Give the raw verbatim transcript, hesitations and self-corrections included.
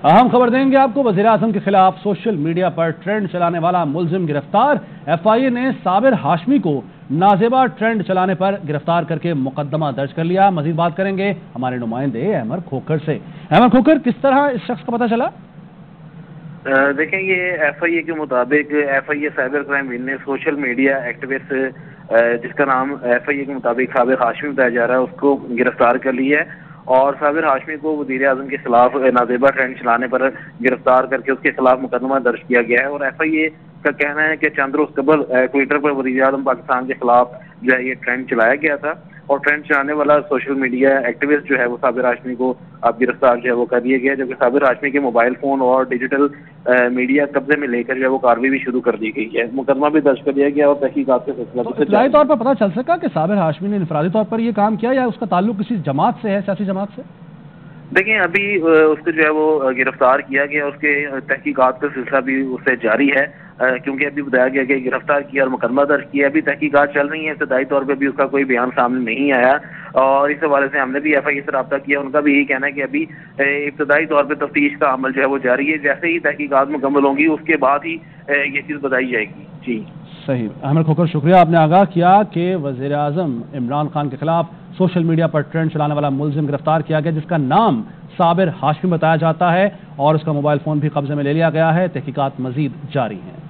अहम खबर देंगे आपको। वज़ीर आज़म के खिलाफ सोशल मीडिया पर ट्रेंड चलाने वाला मुलजिम गिरफ्तार। एफ आई ए ने साबिर हाशमी को नाजेबा ट्रेंड चलाने पर गिरफ्तार करके मुकदमा दर्ज कर लिया। मजीद बात करेंगे हमारे नुमाइंदे अहमद खोखर से। अहमद खोखर, किस तरह इस शख्स का पता चला? देखें, ये एफ आई ए के मुताबिक F I A cyber crime wing ने सोशल मीडिया एक्टिविस्ट जिसका नाम एफ आई ए के मुताबिक साबिर हाशमी बताया जा रहा है, उसको गिरफ्तार कर लिया है। और साबिर हाशमी को वज़ीर आज़म के खिलाफ नाजेबा ट्रेंड चलाने पर गिरफ्तार करके उसके खिलाफ मुकदमा दर्ज किया गया है। और एफ आई ए का कहना है कि चंद रोज कबल ट्विटर पर वज़ीर आज़म पाकिस्तान के खिलाफ जो है ये ट्रेंड चलाया गया था और ट्रेंड चलाने वाला सोशल मीडिया एक्टिविस्ट जो है वो साबिर हाशमी को अब गिरफ्तार जो है वो कर दिया गया, जबकि साबिर हाशमी के मोबाइल फोन और डिजिटल मीडिया कब्जे में लेकर जो है वो कार्रवाई भी शुरू कर दी गई है। मुकदमा भी दर्ज कर दिया गया और तहकीकात का सिलसिला तो इत्तलाई तौर पर पता चल सका कि साबिर हाशमी ने इनफरादी तौर पर ये काम किया या उसका ताल्लुक किसी जमात से है, सियासी जमात से? देखिए, अभी उसको जो है वो गिरफ्तार किया गया, उसके तहकीकात का सिलसिला भी उससे जारी है, क्योंकि अभी बताया गया कि गिरफ्तार किया और मुकदमा दर्ज किया। अभी तहकीकात चल रही है, इब्तदाई तौर पे भी उसका कोई बयान सामने नहीं आया और इस हवाले से हमने भी एफ आई ए से रब्ता किया। उनका भी यही कहना है कि अभी इब्तदाई तौर पे तफ्तीश का अमल जो है वो जारी है, जैसे ही तहकीकात मुकम्मल होंगी उसके बाद ही ये चीज़ बताई जाएगी। जी सही। अहमद खोखर, शुक्रिया, आपने आगाह किया कि वज़ीर आज़म इमरान खान के खिलाफ सोशल मीडिया पर ट्रेंड चलाने वाला मुलजिम गिरफ्तार किया गया, जिसका नाम साबिर हाशमी बताया जाता है और उसका मोबाइल फोन भी कब्जे में ले लिया गया है। तहकीकात मजीद जारी है।